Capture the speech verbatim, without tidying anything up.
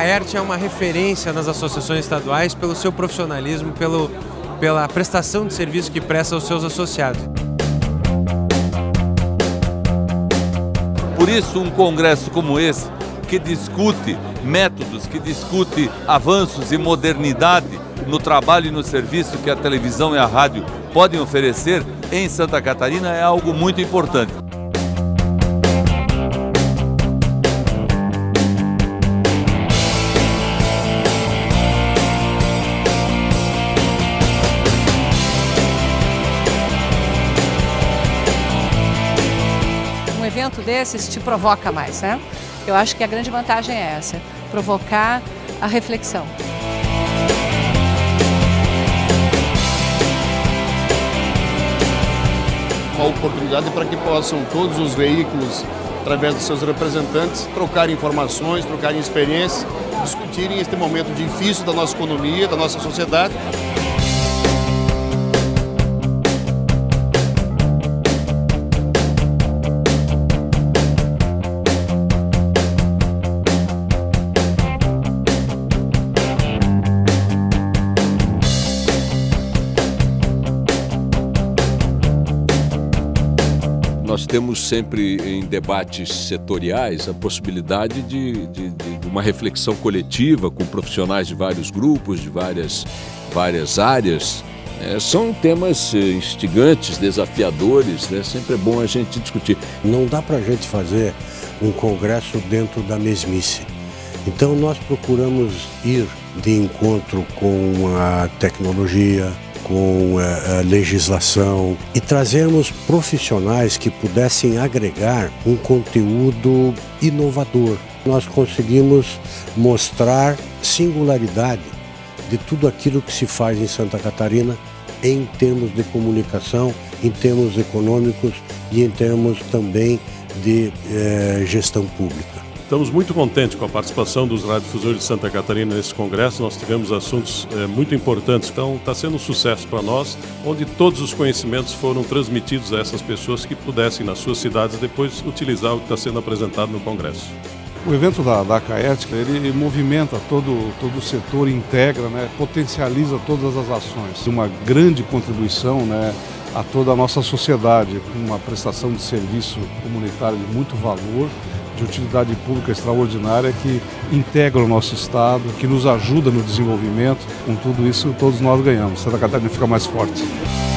Caert é uma referência nas associações estaduais pelo seu profissionalismo, pelo, pela prestação de serviço que presta aos seus associados. Por isso, um congresso como esse, que discute métodos, que discute avanços e modernidade no trabalho e no serviço que a televisão e a rádio podem oferecer em Santa Catarina, é algo muito importante. Um evento desses te provoca mais, né? Eu acho que a grande vantagem é essa, provocar a reflexão. Uma oportunidade para que possam todos os veículos, através dos seus representantes, trocarem informações, trocarem experiências, discutirem este momento difícil da nossa economia, da nossa sociedade. Nós temos sempre em debates setoriais a possibilidade de, de, de uma reflexão coletiva com profissionais de vários grupos, de várias, várias áreas. É, são temas instigantes, desafiadores, né? Sempre é bom a gente discutir. Não dá para a gente fazer um congresso dentro da mesmice. Então nós procuramos ir de encontro com a tecnologia, com a legislação e trazermos profissionais que pudessem agregar um conteúdo inovador. Nós conseguimos mostrar singularidade de tudo aquilo que se faz em Santa Catarina em termos de comunicação, em termos econômicos e em termos também de eh, gestão pública. Estamos muito contentes com a participação dos radiodifusores de Santa Catarina nesse congresso. Nós tivemos assuntos é, muito importantes, então está sendo um sucesso para nós, onde todos os conhecimentos foram transmitidos a essas pessoas que pudessem, nas suas cidades, depois utilizar o que está sendo apresentado no congresso. O evento da, da Caert, ele movimenta todo, todo o setor, integra, né, potencializa todas as ações. Uma grande contribuição, né, a toda a nossa sociedade, uma prestação de serviço comunitário de muito valor, de utilidade pública extraordinária, que integra o nosso Estado, que nos ajuda no desenvolvimento. Com tudo isso, todos nós ganhamos. Santa Catarina fica mais forte.